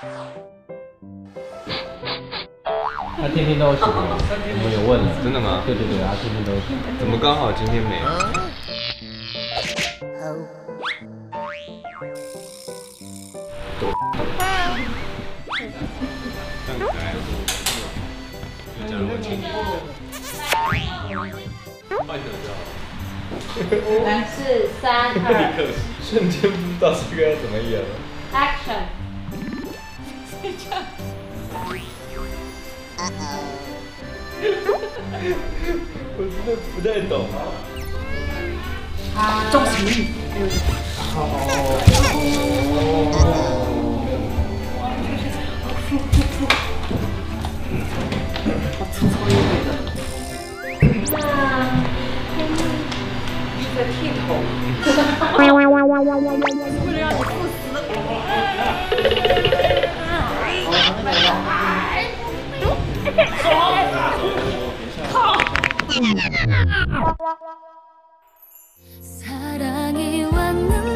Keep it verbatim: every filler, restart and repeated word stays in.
他天天都有洗，我们有问了。 真的吗？ 对对对，他天天都有洗。 怎么刚好今天没有？多。这样可爱。就假如我今天换一个就好。 五、四、三、二， 瞬间不知道这个要怎么演了。 Action！ 我真的不太懂。 啊，中什么意思？好粗糙优美的。那是在剃头。为了让你不死。 사랑이 왔는